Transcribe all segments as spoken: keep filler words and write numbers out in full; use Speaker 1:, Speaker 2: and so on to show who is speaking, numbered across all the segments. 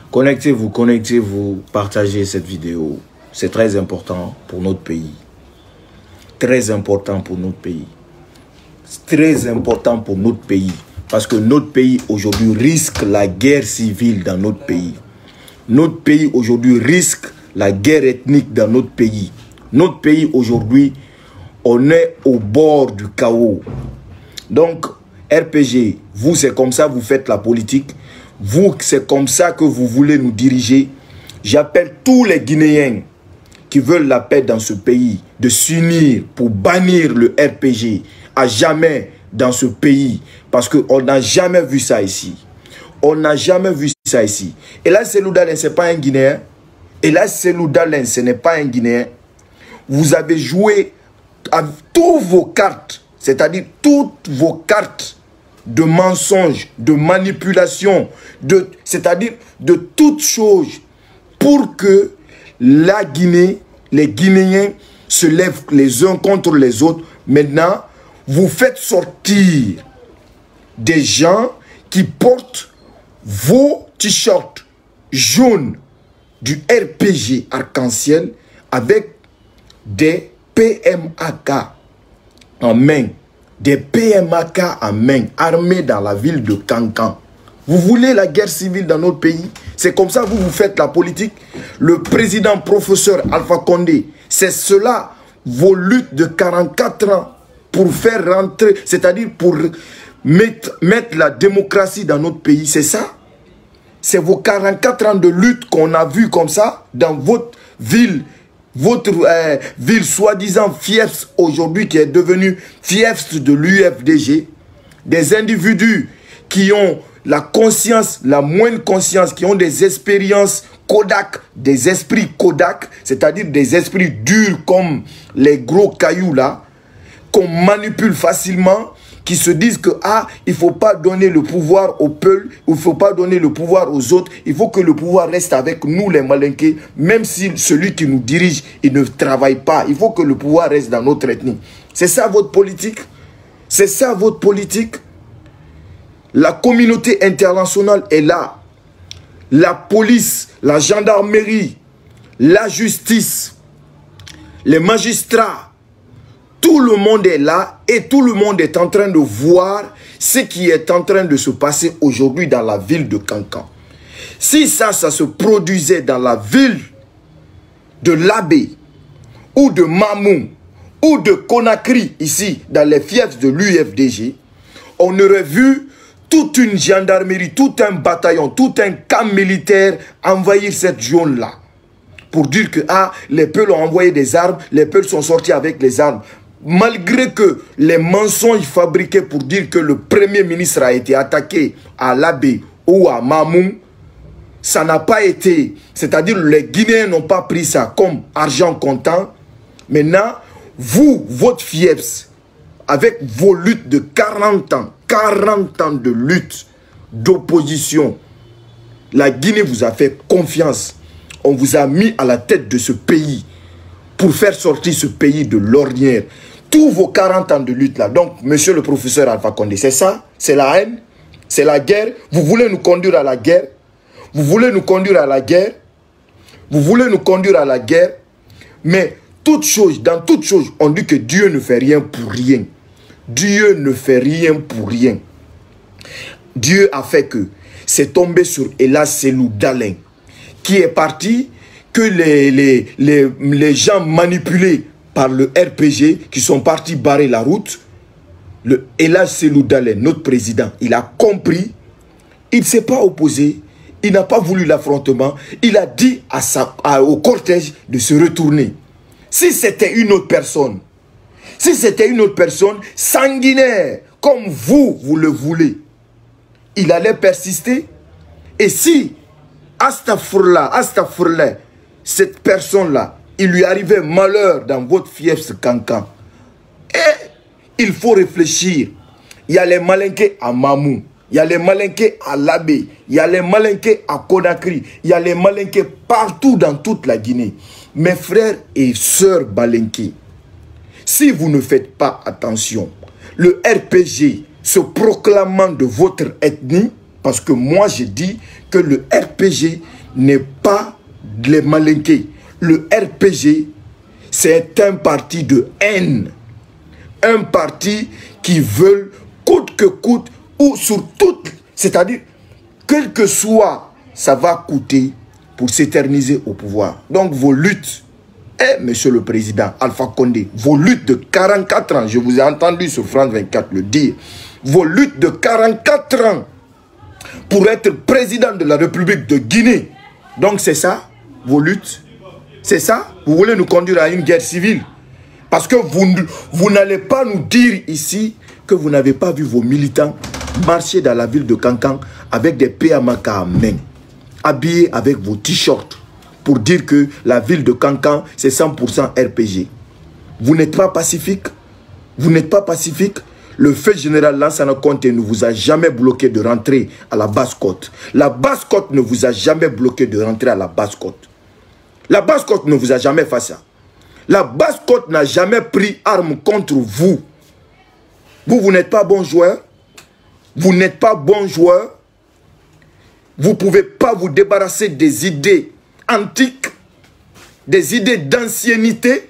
Speaker 1: Connectez-vous, connectez-vous, partagez cette vidéo. C'est très important pour notre pays. Très important pour notre pays. Très important pour notre pays. Parce que notre pays aujourd'hui risque la guerre civile dans notre pays. Notre pays aujourd'hui risque la guerre ethnique dans notre pays. Notre pays aujourd'hui, on est au bord du chaos. Donc, R P G, vous c'est comme ça vous faites la politique. Vous c'est comme ça que vous voulez nous diriger. J'appelle tous les Guinéens qui veulent la paix dans ce pays de s'unir pour bannir le R P G à jamais dans ce pays. Parce qu'on n'a jamais vu ça ici. On n'a jamais vu ça ici. Et là, Cellou Dalein, ce n'est pas un Guinéen. Et là, Cellou Dalein, ce n'est pas un Guinéen. Vous avez joué à toutes vos cartes, c'est-à-dire toutes vos cartes de mensonges, de manipulation, de, c'est-à-dire de toutes choses pour que la Guinée, les Guinéens se lèvent les uns contre les autres. Maintenant, vous faites sortir des gens qui portent vos t-shirts jaunes du R P G arc-en-ciel avec des P M A K en main. Des P M A K en main, armés dans la ville de Kankan. Vous voulez la guerre civile dans notre pays? C'est comme ça que vous, vous faites la politique? Le président professeur Alpha Condé, c'est cela, vos luttes de quarante-quatre ans pour faire rentrer, c'est-à-dire pour mettre, mettre la démocratie dans notre pays, c'est ça? C'est vos quarante-quatre ans de lutte qu'on a vu comme ça dans votre ville, votre euh, ville soi-disant fief aujourd'hui qui est devenue fief de l'U F D G. Des individus qui ont la conscience, la moindre conscience, qui ont des expériences Kodak, des esprits Kodak, c'est-à-dire des esprits durs comme les gros cailloux là, qu'on manipule facilement, qui se disent que ah, il ne faut pas donner le pouvoir au peuple, il ne faut pas donner le pouvoir aux autres, il faut que le pouvoir reste avec nous les Malinqués, même si celui qui nous dirige, il ne travaille pas, il faut que le pouvoir reste dans notre ethnie. C'est ça votre politique? C'est ça votre politique? La communauté internationale est là. La police, la gendarmerie, la justice, les magistrats, tout le monde est là et tout le monde est en train de voir ce qui est en train de se passer aujourd'hui dans la ville de Kankan. Si ça, ça se produisait dans la ville de Labé ou de Mamou ou de Conakry, ici, dans les fiefs de l'U F D G, on aurait vu toute une gendarmerie, tout un bataillon, tout un camp militaire envahir cette zone-là. Pour dire que ah, les peuples ont envoyé des armes, les peuples sont sortis avec les armes. Malgré que les mensonges fabriqués pour dire que le premier ministre a été attaqué à Labé ou à Mamou, ça n'a pas été, c'est-à-dire les Guinéens n'ont pas pris ça comme argent comptant. Maintenant, vous, votre fief, avec vos luttes de quarante ans, quarante ans de lutte, d'opposition, la Guinée vous a fait confiance. On vous a mis à la tête de ce pays pour faire sortir ce pays de l'ornière. Tous vos quarante ans de lutte là. Donc, monsieur le professeur Alpha Condé, c'est ça? C'est la haine? C'est la guerre? Vous voulez nous conduire à la guerre? Vous voulez nous conduire à la guerre? Vous voulez nous conduire à la guerre? Mais toute chose, dans toute chose, on dit que Dieu ne fait rien pour rien. Dieu ne fait rien pour rien. Dieu a fait que c'est tombé sur Ella Cellou Dalein, qui est parti, que les, les, les, les gens manipulés par le R P G, qui sont partis barrer la route, le Ella Cellou Dalein, notre président, il a compris, il ne s'est pas opposé, il n'a pas voulu l'affrontement, il a dit à sa, à, au cortège de se retourner. Si c'était une autre personne, si c'était une autre personne sanguinaire, comme vous, vous le voulez, il allait persister. Et si, Astafurla, Astafurla, cette personne-là, il lui arrivait malheur dans votre fief Kankan, et il faut réfléchir. Il y a les Malinqués à Mamou, il y a les Malinqués à Labé, il y a les Malinqués à Conakry, il y a les Malinqués partout dans toute la Guinée. Mes frères et sœurs Malinqués, si vous ne faites pas attention, le R P G se proclamant de votre ethnie, parce que moi j'ai dit que le R P G n'est pas les malinqués. Le R P G, c'est un parti de haine. Un parti qui veut, coûte que coûte, ou sur toute, c'est-à-dire, quel que soit, ça va coûter pour s'éterniser au pouvoir. Donc vos luttes, eh, monsieur le président Alpha Condé, vos luttes de quarante-quatre ans, je vous ai entendu sur France vingt-quatre le dire, vos luttes de quarante-quatre ans pour être président de la République de Guinée. Donc c'est ça, vos luttes? C'est ça? Vous voulez nous conduire à une guerre civile? Parce que vous, vous n'allez pas nous dire ici que vous n'avez pas vu vos militants marcher dans la ville de Kankan avec des P M A K à main, habillés avec vos t-shirts, pour dire que la ville de Kankan, c'est cent pour cent R P G. Vous n'êtes pas pacifique? Vous n'êtes pas pacifique? Le fait général Lansana Conté ne vous a jamais bloqué de rentrer à la Basse-Côte. La Basse-Côte ne vous a jamais bloqué de rentrer à la Basse-Côte. La Basse-Côte ne vous a jamais fait ça. La Basse-Côte n'a jamais pris arme contre vous. Vous, vous n'êtes pas bon joueur. Vous n'êtes pas bon joueur. Vous ne pouvez pas vous débarrasser des idées antiques, des idées d'ancienneté.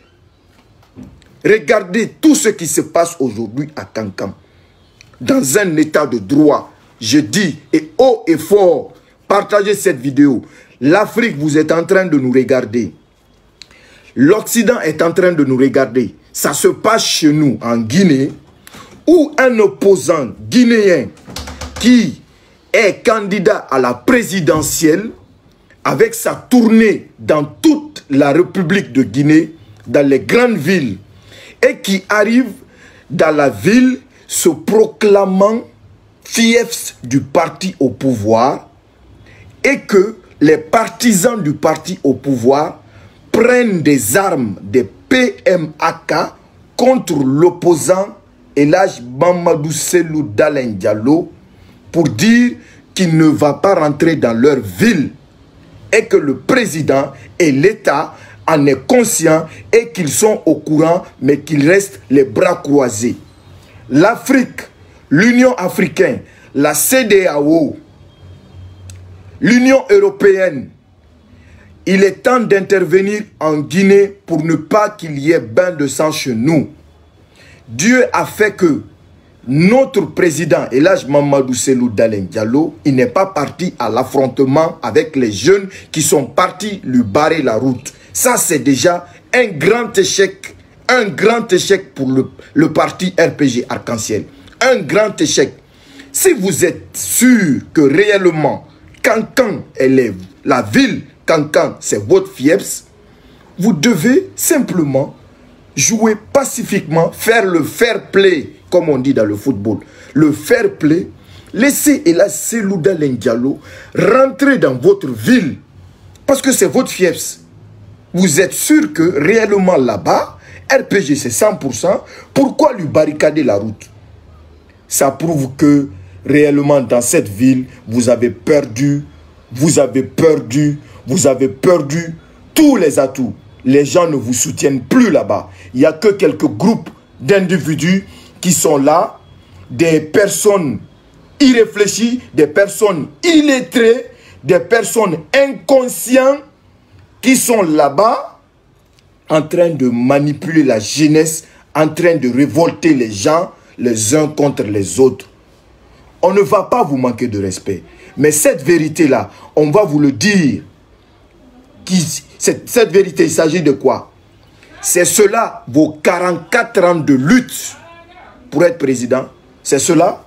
Speaker 1: Regardez tout ce qui se passe aujourd'hui à Kankan. Dans un état de droit, je dis, et haut et fort, partagez cette vidéo. L'Afrique, vous êtes en train de nous regarder. L'Occident est en train de nous regarder. Ça se passe chez nous, en Guinée, où un opposant guinéen qui est candidat à la présidentielle, avec sa tournée dans toute la République de Guinée, dans les grandes villes, et qui arrive dans la ville se proclamant fief du parti au pouvoir, et que les partisans du parti au pouvoir prennent des armes, des P M A K contre l'opposant Elhadji Mamadou Cellou Dalein Diallo pour dire qu'il ne va pas rentrer dans leur ville et que le président et l'État en est conscient et qu'ils sont au courant mais qu'ils restent les bras croisés. L'Afrique, l'Union africaine, la C D A O, l'Union européenne, il est temps d'intervenir en Guinée pour ne pas qu'il y ait bain de sang chez nous. Dieu a fait que notre président Elhadji Mamadou Cellou Dalein Diallo, il n'est pas parti à l'affrontement avec les jeunes qui sont partis lui barrer la route. Ça, c'est déjà un grand échec, un grand échec pour le, le parti R P G Arc-en-Ciel. Un grand échec. Si vous êtes sûr que réellement Kankan élève, la ville Kankan, c'est votre fief, vous devez simplement jouer pacifiquement, faire le fair play, comme on dit dans le football. Le fair play, laissez Elhadji Cellou Dalein Diallo rentrer dans votre ville, parce que c'est votre fief. Vous êtes sûr que réellement là-bas, R P G c'est cent pour cent, pourquoi lui barricader la route? Ça prouve que réellement dans cette ville, vous avez perdu, vous avez perdu, vous avez perdu tous les atouts. Les gens ne vous soutiennent plus là-bas. Il n'y a que quelques groupes d'individus qui sont là, des personnes irréfléchies, des personnes illettrées, des personnes inconscientes qui sont là-bas en train de manipuler la jeunesse, en train de révolter les gens les uns contre les autres. On ne va pas vous manquer de respect. Mais cette vérité-là, on va vous le dire. Qui, cette, cette vérité, il s'agit de quoi? C'est cela, vos quarante-quatre ans de lutte pour être président. C'est cela.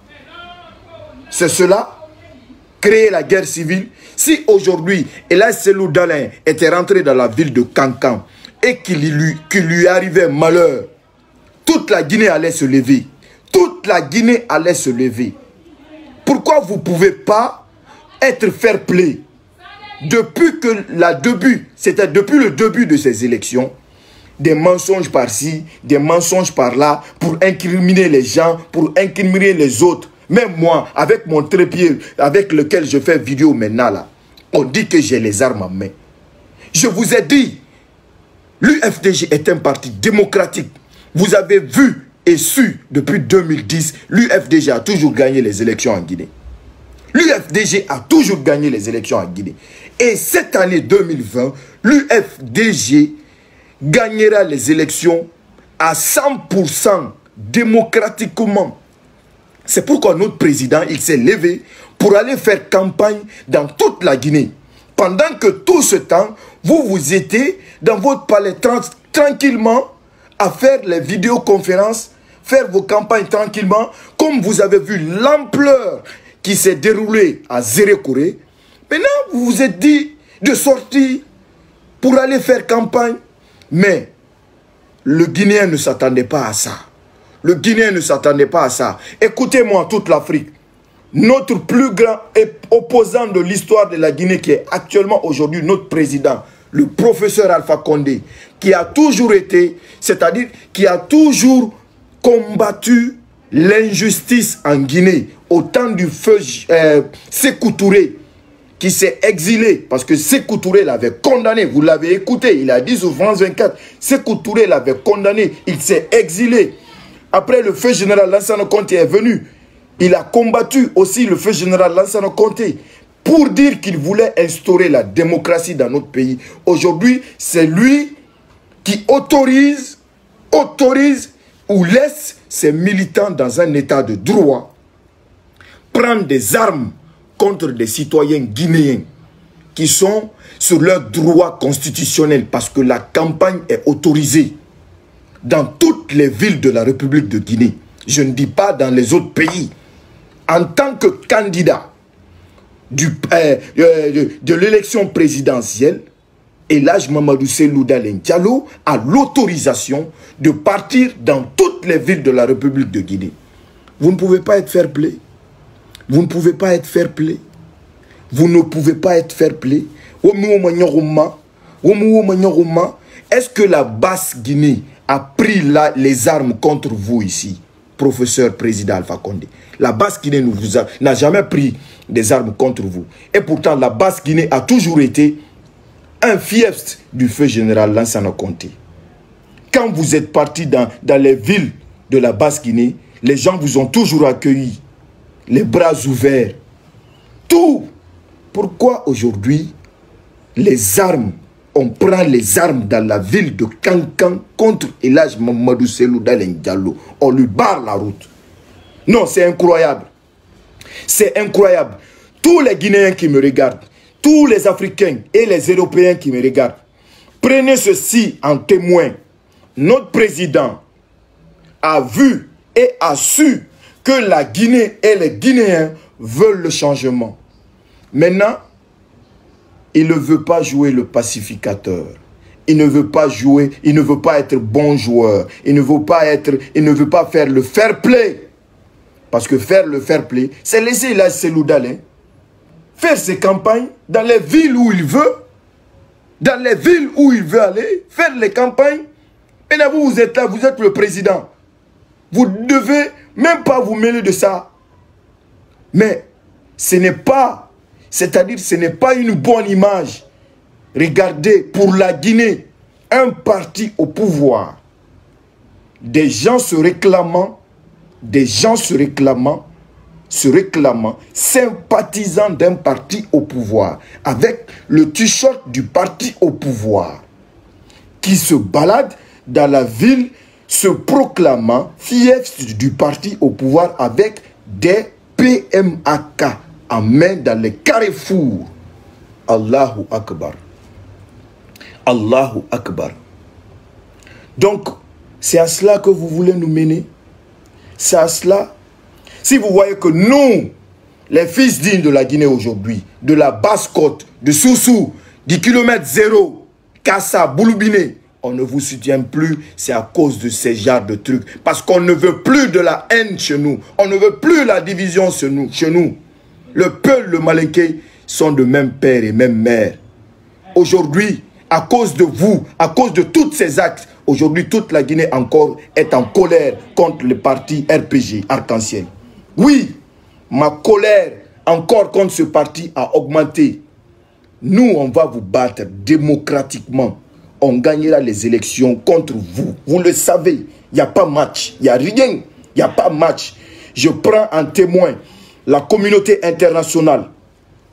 Speaker 1: C'est cela. Créer la guerre civile. Si aujourd'hui, Elhadji Cellou Dalein était rentré dans la ville de Kankan et qu'il lui, qu'il lui arrivait malheur, toute la Guinée allait se lever. Toute la Guinée allait se lever. Pourquoi vous ne pouvez pas être fair play? Depuis que la début, c'était depuis le début de ces élections, des mensonges par-ci, des mensonges par-là, pour incriminer les gens, pour incriminer les autres. Même moi, avec mon trépied, avec lequel je fais vidéo maintenant là, on dit que j'ai les armes en main. Je vous ai dit, l'U F D G est un parti démocratique. Vous avez vu et su depuis deux mille dix, l'U F D G a toujours gagné les élections en Guinée. L'U F D G a toujours gagné les élections en Guinée. Et cette année deux mille vingt, l'U F D G gagnera les élections à cent pour cent démocratiquement. C'est pourquoi notre président, il s'est levé pour aller faire campagne dans toute la Guinée. Pendant que tout ce temps, vous vous étiez dans votre palais tranquillement à faire les vidéoconférences, faire vos campagnes tranquillement, comme vous avez vu l'ampleur qui s'est déroulée à Zérékoré. Maintenant, vous vous êtes dit de sortir pour aller faire campagne. Mais le Guinéen ne s'attendait pas à ça. Le Guinéen ne s'attendait pas à ça. Écoutez-moi, toute l'Afrique. Notre plus grand opposant de l'histoire de la Guinée, qui est actuellement aujourd'hui notre président, le professeur Alpha Condé, qui a toujours été, c'est-à-dire qui a toujours combattu l'injustice en Guinée, au temps du feu euh, Sékou Touré, qui s'est exilé, parce que Sékou Touré l'avait condamné, vous l'avez écouté, il a dit sur France vingt-quatre, Sékou Touré l'avait condamné, il s'est exilé. Après, le feu général Lansana Conté est venu, il a combattu aussi le feu général Lansana Conté pour dire qu'il voulait instaurer la démocratie dans notre pays. Aujourd'hui, c'est lui qui autorise, autorise ou laisse ses militants dans un état de droit prendre des armes contre des citoyens guinéens qui sont sur leurs droits constitutionnels parce que la campagne est autorisée dans toutes les villes de la République de Guinée. Je ne dis pas dans les autres pays. En tant que candidat du, euh, euh, de, de l'élection présidentielle, Elhadji Mamadou Cellou Dalein Diallo a l'autorisation de partir dans toutes les villes de la République de Guinée. Vous ne pouvez pas être fair play. Vous ne pouvez pas être fair play. Vous ne pouvez pas être fair play. Est-ce que la Basse-Guinée a pris la, les armes contre vous ici, professeur président Alpha Condé? La Basse-Guinée n'a jamais pris des armes contre vous. Et pourtant, la Basse-Guinée a toujours été un fief du feu général Lansana Conté. Quand vous êtes parti dans, dans les villes de la Basse-Guinée, les gens vous ont toujours accueillis, les bras ouverts. Tout. Pourquoi aujourd'hui, les armes, on prend les armes dans la ville de Kankan contre Elhadji Mamadou Cellou Dalein Diallo? On lui barre la route. Non, c'est incroyable. C'est incroyable. Tous les Guinéens qui me regardent, tous les Africains et les Européens qui me regardent, prenez ceci en témoin. Notre président a vu et a su que la Guinée et les Guinéens veulent le changement. Maintenant, il ne veut pas jouer le pacificateur. Il ne veut pas jouer, il ne veut pas être bon joueur. Il ne veut pas être, il ne veut pas faire le fair play. Parce que faire le fair play, c'est laisser Elhadji Cellou Dalein faire ses campagnes dans les villes où il veut, dans les villes où il veut aller, faire les campagnes. Et là, vous, vous êtes là, vous êtes le président. Vous ne devez même pas vous mêler de ça. Mais ce n'est pas, c'est-à-dire ce n'est pas une bonne image. Regardez, pour la Guinée, un parti au pouvoir, des gens se réclamant, des gens se réclamant, se réclamant, sympathisant d'un parti au pouvoir, avec le t-shirt du parti au pouvoir, qui se balade dans la ville, se proclamant fief du parti au pouvoir avec des P M A K en main dans les carrefours. Allahu Akbar. Allahu Akbar. Donc, c'est à cela que vous voulez nous mener. C'est à cela. Si vous voyez que nous, les fils dignes de la Guinée aujourd'hui, de la Basse-Côte, de Soussou, du kilomètre zéro, Kassa, Bouloubiné, on ne vous soutient plus, c'est à cause de ces genres de trucs. Parce qu'on ne veut plus de la haine chez nous. On ne veut plus la division chez nous. Chez nous. Le peuple, le Malinké sont de même père et même mère. Aujourd'hui, à cause de vous, à cause de tous ces actes, aujourd'hui, toute la Guinée encore est en colère contre le parti R P G, Arc-en-Ciel. Oui, ma colère encore contre ce parti a augmenté. Nous, on va vous battre démocratiquement. On gagnera les élections contre vous. Vous le savez, il n'y a pas match. Il n'y a rien. Il n'y a pas match. Je prends en témoin la communauté internationale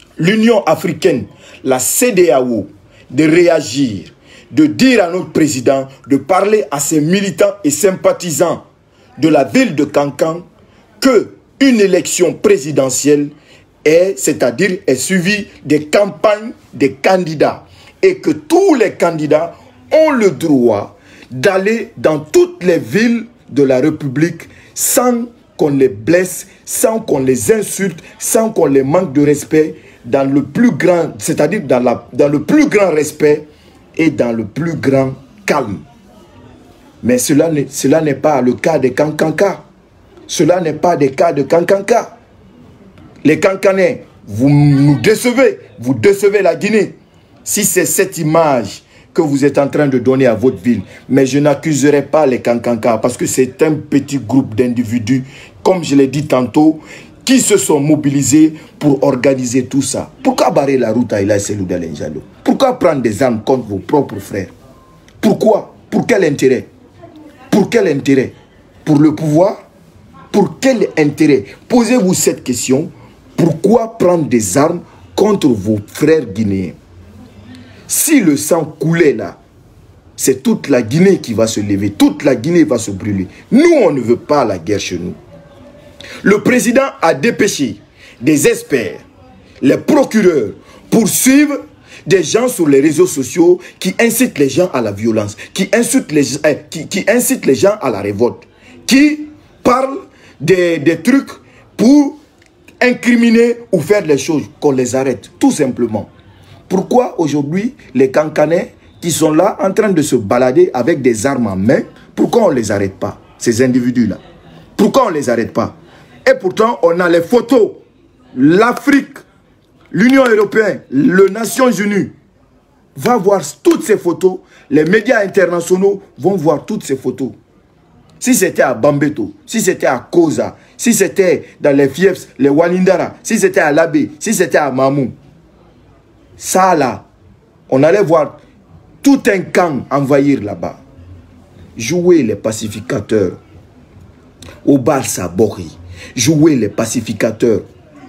Speaker 1: l'Union africaine, la C E D E A O, de réagir, de dire à notre président, de parler à ses militants et sympathisants de la ville de Kankan que une élection présidentielle est, c'est-à-dire est suivie des campagnes des candidats et que tous les candidats ont le droit d'aller dans toutes les villes de la République sans qu'on les blesse, sans qu'on les insulte, sans qu'on les manque de respect, dans le plus grand, c'est-à-dire dans, la, dans le plus grand respect et dans le plus grand calme. Mais cela n'est cela n'est pas le cas des Kankanka. Cela n'est pas le cas de Kankanka. Les Kankanais, vous nous décevez, vous décevez la Guinée. Si c'est cette image que vous êtes en train de donner à votre ville, mais je n'accuserai pas les Kankanka parce que c'est un petit groupe d'individus, comme je l'ai dit tantôt, qui se sont mobilisés pour organiser tout ça. Pourquoi barrer la route à Ila Selou Dalein Diallo? Pourquoi prendre des armes contre vos propres frères? Pourquoi? Pour quel intérêt? Pour quel intérêt? Pour le pouvoir? Pour quel intérêt? Posez-vous cette question. Pourquoi prendre des armes contre vos frères guinéens? Si le sang coulait là, c'est toute la Guinée qui va se lever. Toute la Guinée va se brûler. Nous, on ne veut pas la guerre chez nous. Le président a dépêché des experts, les procureurs, pour suivre des gens sur les réseaux sociaux qui incitent les gens à la violence, qui incitent les, euh, qui, qui incitent les gens à la révolte, qui parlent des, des trucs pour incriminer ou faire les choses, qu'on les arrête, tout simplement. Pourquoi aujourd'hui les Kankanais qui sont là en train de se balader avec des armes en main, pourquoi on ne les arrête pas, ces individus-là? Pourquoi on ne les arrête pas? Et pourtant, on a les photos. L'Afrique, l'Union européenne, les Nations Unies va voir toutes ces photos. Les médias internationaux vont voir toutes ces photos. Si c'était à Bambeto, si c'était à Koza, si c'était dans les Fiefs, les Walindara, si c'était à Labé, si c'était à Mamou, ça là, on allait voir tout un camp envahir là-bas. Jouer les pacificateurs au Barça Bori. Jouer les pacificateurs.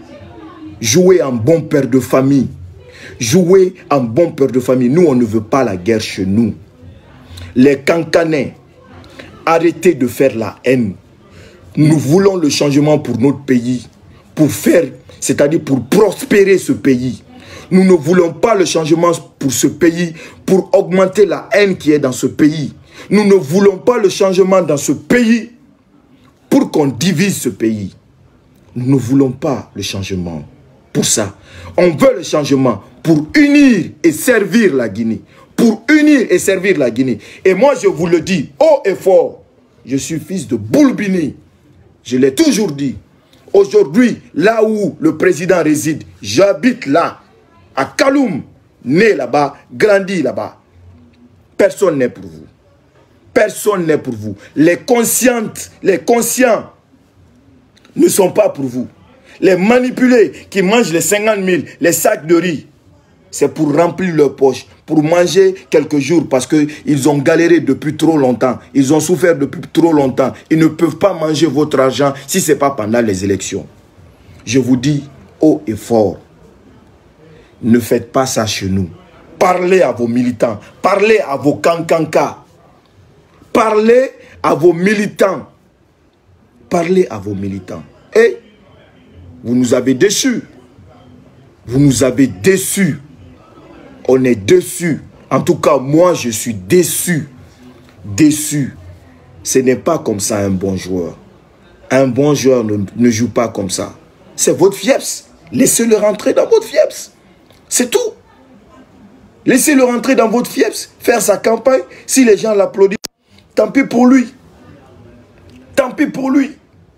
Speaker 1: Jouer en bon père de famille. Jouer en bon père de famille. Nous, on ne veut pas la guerre chez nous. Les Kankanais, arrêtez de faire la haine. Nous voulons le changement pour notre pays. Pour faire, c'est-à-dire pour prospérer ce pays. Nous ne voulons pas le changement pour ce pays, pour augmenter la haine qui est dans ce pays. Nous ne voulons pas le changement dans ce pays pour qu'on divise ce pays. Nous ne voulons pas le changement pour ça. On veut le changement pour unir et servir la Guinée. Pour unir et servir la Guinée. Et moi, je vous le dis haut et fort, je suis fils de Boulbini. Je l'ai toujours dit. Aujourd'hui, là où le président réside, j'habite là. À Kaloum, né là-bas, grandi là-bas. Personne n'est pour vous. Personne n'est pour vous. Les conscientes, les conscients ne sont pas pour vous. Les manipulés qui mangent les cinquante mille, les sacs de riz, c'est pour remplir leurs poches, pour manger quelques jours parce qu'ils ont galéré depuis trop longtemps. Ils ont souffert depuis trop longtemps. Ils ne peuvent pas manger votre argent si ce n'est pas pendant les élections. Je vous dis haut et fort, ne faites pas ça chez nous. Parlez à vos militants. Parlez à vos Kankanka. Parlez à vos militants. Parlez à vos militants. Et vous nous avez déçus. Vous nous avez déçus. On est déçus. En tout cas, moi, je suis déçu. Déçu. Ce n'est pas comme ça un bon joueur. Un bon joueur ne, ne joue pas comme ça. C'est votre Fieps. Laissez-le rentrer dans votre Fieps. C'est tout. Laissez-le rentrer dans votre Fieps, faire sa campagne. Si les gens l'applaudissent, tant pis pour lui. Tant pis pour lui.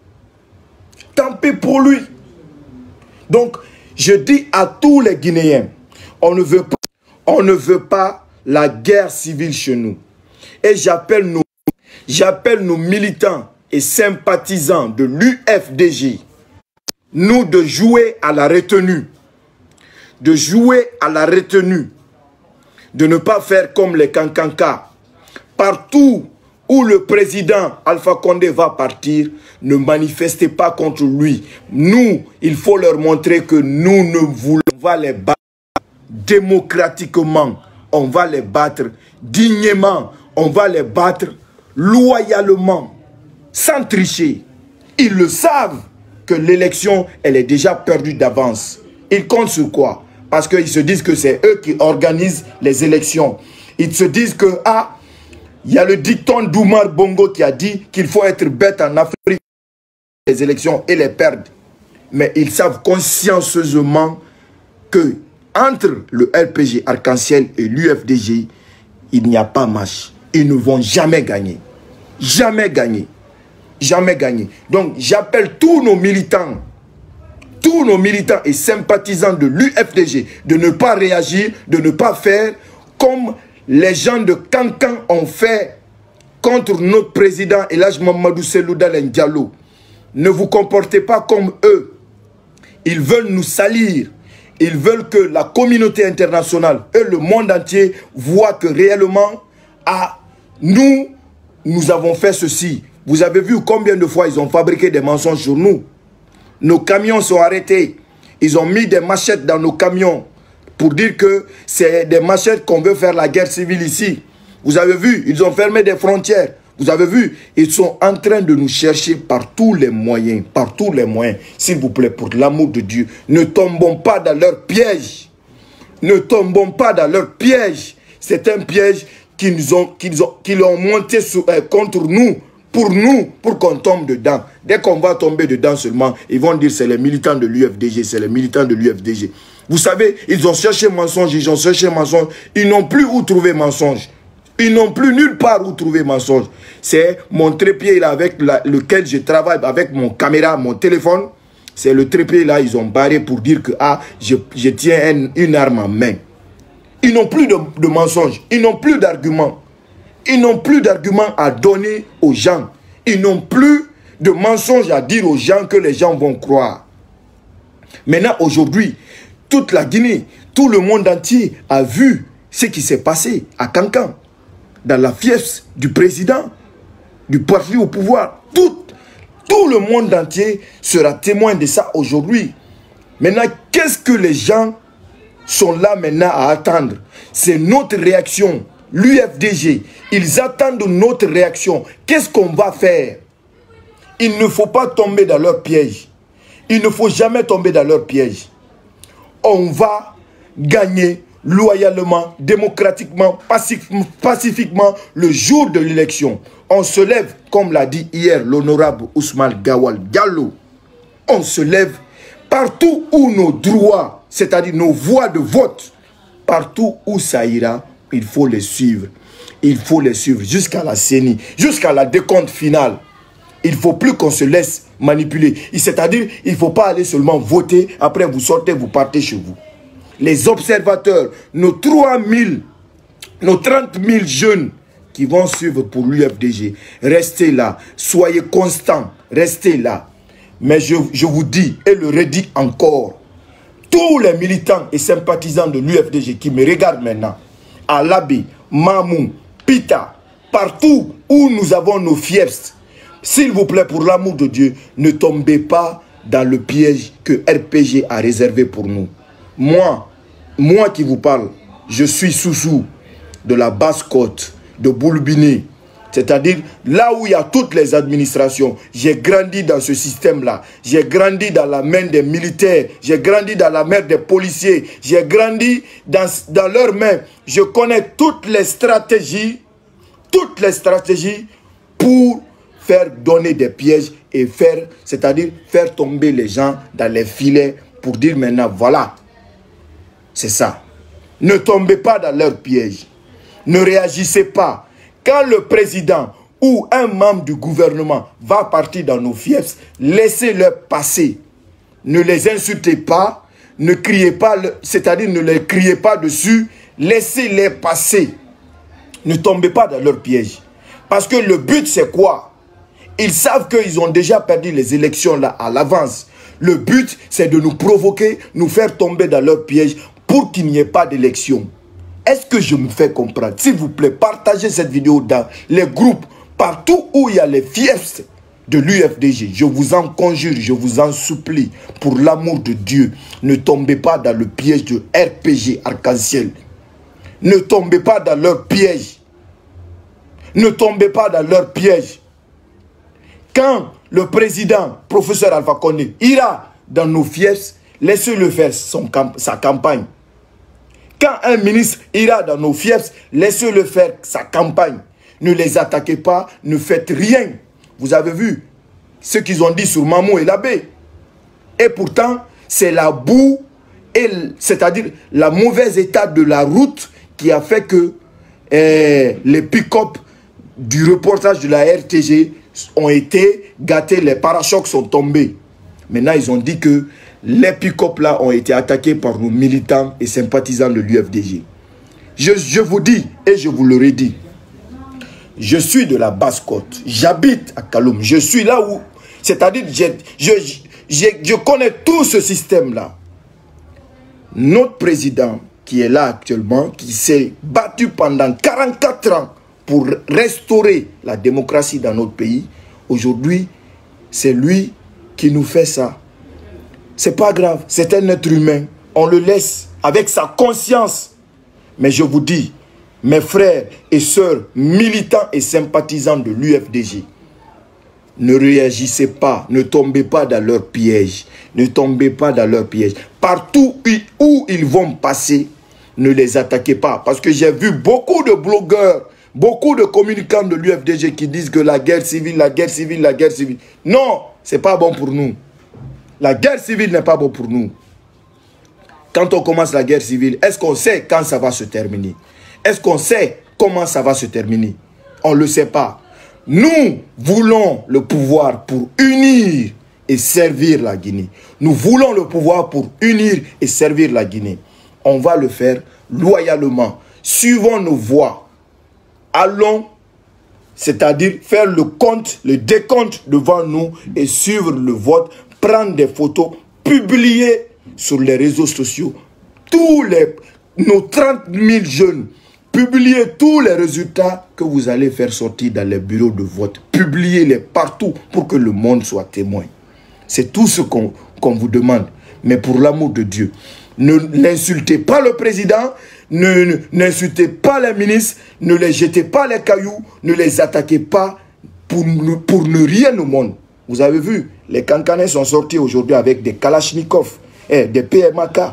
Speaker 1: Tant pis pour lui. Donc, je dis à tous les Guinéens, on ne veut pas, on ne veut pas la guerre civile chez nous. Et j'appelle nos, j'appelle nos militants et sympathisants de l'U F D G, nous de jouer à la retenue. De jouer à la retenue, de ne pas faire comme les Kankanka. Partout où le président Alpha Condé va partir, ne manifestez pas contre lui. Nous, il faut leur montrer que nous ne voulons va les battre démocratiquement, on va les battre dignement, on va les battre loyalement, sans tricher. Ils le savent que l'élection, elle est déjà perdue d'avance. Ils comptent sur quoi? Parce qu'ils se disent que c'est eux qui organisent les élections. Ils se disent que, ah, il y a le dicton d'Oumar Bongo qui a dit qu'il faut être bête en Afrique les élections et les perdre. Mais ils savent consciencieusement que entre le R P G Arc-en-Ciel et l'U F D G, il n'y a pas match. Ils ne vont jamais gagner. Jamais gagner. Jamais gagner. Donc j'appelle tous nos militants, tous nos militants et sympathisants de l'U F D G de ne pas réagir, de ne pas faire comme les gens de Kankan ont fait contre notre président Elhadji Mamadou Cellou Dalein Diallo. Ne vous comportez pas comme eux. Ils veulent nous salir. Ils veulent que la communauté internationale et le monde entier voient que réellement, ah, nous, nous avons fait ceci. Vous avez vu combien de fois ils ont fabriqué des mensonges sur nous. Nos camions sont arrêtés. Ils ont mis des machettes dans nos camions pour dire que c'est des machettes qu'on veut faire la guerre civile ici. Vous avez vu, ils ont fermé des frontières. Vous avez vu, ils sont en train de nous chercher par tous les moyens, par tous les moyens. S'il vous plaît, pour l'amour de Dieu, ne tombons pas dans leur piège. Ne tombons pas dans leur piège. C'est un piège qu'ils ont, qu'ils ont, qu'ils ont monté sur, euh, contre nous, pour nous, pour qu'on tombe dedans. Dès qu'on va tomber dedans seulement, ils vont dire c'est les militants de l'U F D G, c'est les militants de l'U F D G. Vous savez, ils ont cherché mensonge, ils ont cherché mensonge. Ils n'ont plus où trouver mensonge. Ils n'ont plus nulle part où trouver mensonge. C'est mon trépied là avec la, lequel je travaille avec mon caméra, mon téléphone. C'est le trépied là, ils ont barré pour dire que ah, je, je tiens une, une arme en main. Ils n'ont plus de, de mensonges. Ils n'ont plus d'arguments. Ils n'ont plus d'arguments à donner aux gens. Ils n'ont plus de mensonges à dire aux gens que les gens vont croire. Maintenant, aujourd'hui, toute la Guinée, tout le monde entier a vu ce qui s'est passé à Kankan. Dans la fief du président, du parti au pouvoir. Tout, tout le monde entier sera témoin de ça aujourd'hui. Maintenant, qu'est-ce que les gens sont là maintenant à attendre? C'est notre réaction. L'U F D G, ils attendent notre réaction. Qu'est-ce qu'on va faire? Il ne faut pas tomber dans leur piège. Il ne faut jamais tomber dans leur piège. On va gagner loyalement, démocratiquement, pacifiquement le jour de l'élection. On se lève, comme l'a dit hier l'honorable Ousmane Gawal Diallo. On se lève partout où nos droits, c'est-à-dire nos voix de vote, partout où ça ira, il faut les suivre. Il faut les suivre jusqu'à la C E N I, jusqu'à la décompte finale. Il ne faut plus qu'on se laisse manipuler. C'est-à-dire, il ne faut pas aller seulement voter, après vous sortez, vous partez chez vous. Les observateurs, nos trois mille, nos trente mille jeunes qui vont suivre pour l'U F D G, restez là, soyez constants, restez là. Mais je, je vous dis et le redis encore, tous les militants et sympathisants de l'U F D G qui me regardent maintenant, à Labé, Mamou, Pita, partout où nous avons nos fiefs, s'il vous plaît, pour l'amour de Dieu, ne tombez pas dans le piège que R P G a réservé pour nous. Moi, moi qui vous parle, je suis Soussou de la Basse-Côte, de Boulbini. C'est-à-dire là où il y a toutes les administrations. J'ai grandi dans ce système-là. J'ai grandi dans la main des militaires. J'ai grandi dans la main des policiers. J'ai grandi dans, dans leurs mains. Je connais toutes les stratégies, toutes les stratégies pour faire donner des pièges et faire, c'est-à-dire faire tomber les gens dans les filets pour dire maintenant, voilà, c'est ça. Ne tombez pas dans leurs pièges. Ne réagissez pas. Quand le président ou un membre du gouvernement va partir dans nos fiefs, laissez-le passer. Ne les insultez pas, ne criez pas, c'est-à-dire ne les criez pas dessus, laissez-les passer. Ne tombez pas dans leurs pièges. Parce que le but c'est quoi? Ils savent qu'ils ont déjà perdu les élections là à l'avance. Le but c'est de nous provoquer, nous faire tomber dans leurs pièges pour qu'il n'y ait pas d'élection. Est-ce que je me fais comprendre? S'il vous plaît, partagez cette vidéo dans les groupes, partout où il y a les fiefs. de l'U F D G, je vous en conjure, je vous en supplie, pour l'amour de Dieu, ne tombez pas dans le piège de R P G Arc-en-Ciel. Ne tombez pas dans leur piège. Ne tombez pas dans leur piège. Quand le président, professeur Alpha Condé, ira dans nos fiefs, laissez-le faire son camp, sa campagne. Quand un ministre ira dans nos fiefs, laissez-le faire sa campagne. Ne les attaquez pas, ne faites rien. Vous avez vu ce qu'ils ont dit sur Mamou et l'abbé. Et pourtant, c'est la boue, c'est-à-dire la mauvaise état de la route qui a fait que eh, les pick-up du reportage de la R T G ont été gâtés, les parachocs sont tombés. Maintenant, ils ont dit que les pick-up là ont été attaqués par nos militants et sympathisants de l'U F D G. Je, je vous dis, et je vous le redis, je suis de la Basse-Côte, j'habite à Kaloum, je suis là où, c'est-à-dire, je, je, je, je connais tout ce système-là. Notre président, qui est là actuellement, qui s'est battu pendant quarante-quatre ans pour restaurer la démocratie dans notre pays, aujourd'hui, c'est lui qui nous fait ça. C'est pas grave, c'est un être humain, on le laisse avec sa conscience. Mais je vous dis, mes frères et sœurs militants et sympathisants de l'U F D G, ne réagissez pas, ne tombez pas dans leur piège, ne tombez pas dans leur piège. Partout où ils vont passer, ne les attaquez pas. Parce que j'ai vu beaucoup de blogueurs, beaucoup de communicants de l'U F D G qui disent que la guerre civile, la guerre civile, la guerre civile. Non, c'est pas bon pour nous. La guerre civile n'est pas bon pour nous. Quand on commence la guerre civile, est-ce qu'on sait quand ça va se terminer? Est-ce qu'on sait comment ça va se terminer? On ne le sait pas. Nous voulons le pouvoir pour unir et servir la Guinée. Nous voulons le pouvoir pour unir et servir la Guinée. On va le faire loyalement. Suivons nos voies. Allons, c'est-à-dire faire le compte, le décompte devant nous et suivre le vote, prendre des photos, publier sur les réseaux sociaux tous les, nos trente mille jeunes. Publiez tous les résultats que vous allez faire sortir dans les bureaux de vote. Publiez-les partout pour que le monde soit témoin. C'est tout ce qu'on qu'on vous demande. Mais pour l'amour de Dieu, ne n'insultez pas le président, ne n'insultez pas les ministres, ne les jetez pas les cailloux, ne les attaquez pas pour, pour ne rien au monde. Vous avez vu, les Kankanais sont sortis aujourd'hui avec des Kalachnikov, eh, des P M A K.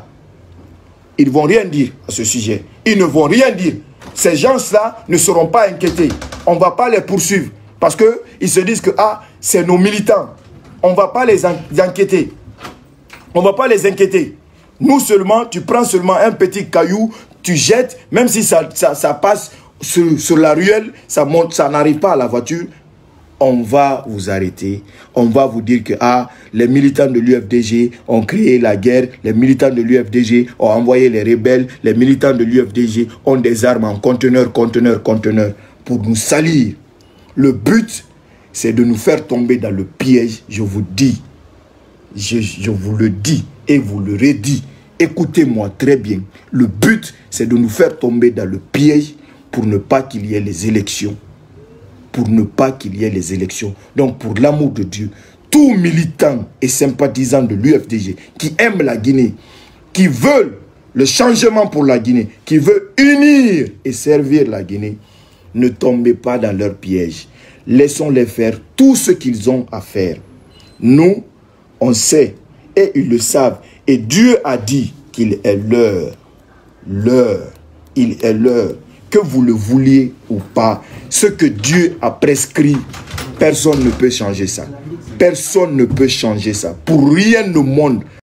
Speaker 1: Ils ne vont rien dire à ce sujet. Ils ne vont rien dire. Ces gens-là ne seront pas inquiétés. On ne va pas les poursuivre. Parce qu'ils se disent que ah, c'est nos militants. On ne va pas les inquiéter. On ne va pas les inquiéter. Nous seulement, tu prends seulement un petit caillou, tu jettes, même si ça, ça, ça passe sur, sur la ruelle, ça monte, ça n'arrive pas à la voiture. On va vous arrêter. On va vous dire que ah, les militants de l'U F D G ont créé la guerre. Les militants de l'U F D G ont envoyé les rebelles. Les militants de l'U F D G ont des armes en conteneur, conteneur, conteneur pour nous salir. Le but, c'est de nous faire tomber dans le piège. Je vous dis, je, je vous le dis et vous le redis. Écoutez-moi très bien. Le but, c'est de nous faire tomber dans le piège pour ne pas qu'il y ait les élections. Pour ne pas qu'il y ait les élections. Donc, pour l'amour de Dieu, tous militants et sympathisants de l'U F D G qui aiment la Guinée, qui veulent le changement pour la Guinée, qui veulent unir et servir la Guinée, ne tombez pas dans leur piège. Laissons-les faire tout ce qu'ils ont à faire. Nous, on sait et ils le savent. Et Dieu a dit qu'il est l'heure. L'heure. Il est l'heure. Que vous le vouliez ou pas, ce que Dieu a prescrit, personne ne peut changer ça. Personne ne peut changer ça. Pour rien au monde,